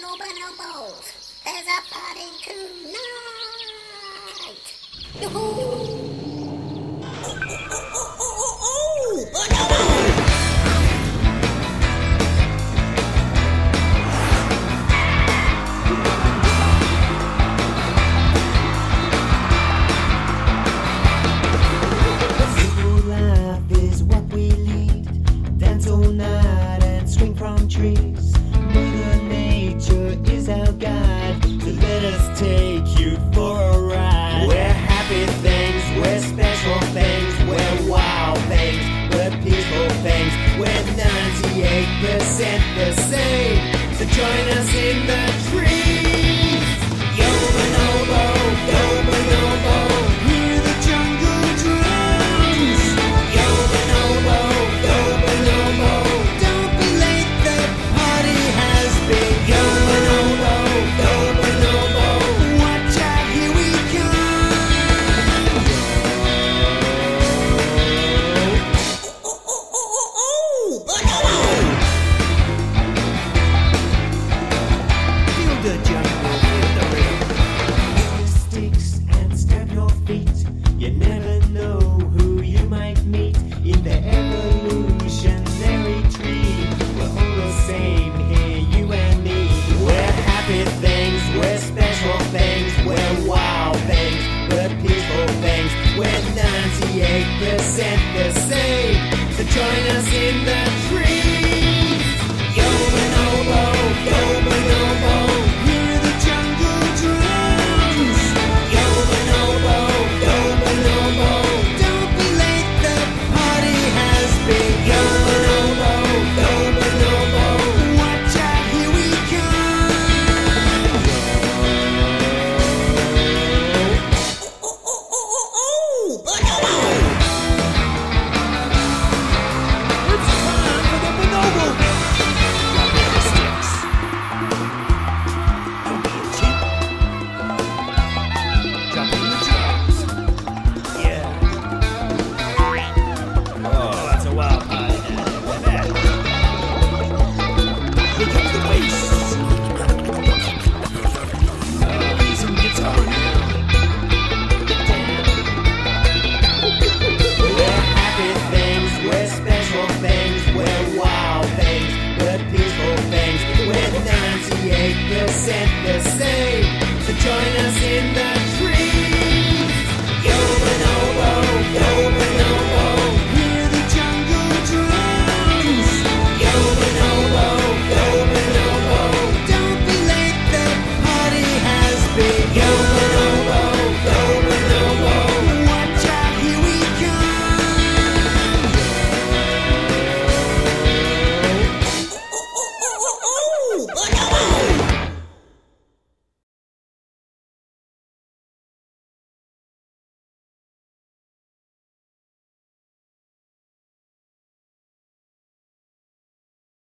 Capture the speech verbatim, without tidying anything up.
Bueno, bueno, boys. There's a party tonight. Yoo-hoo! Trees. Mother Nature is our guide, so let us take you for a ride. We're happy things, we're special things, we're wild things, we're peaceful things, we're ninety-eight percent the same. So join us in the tree.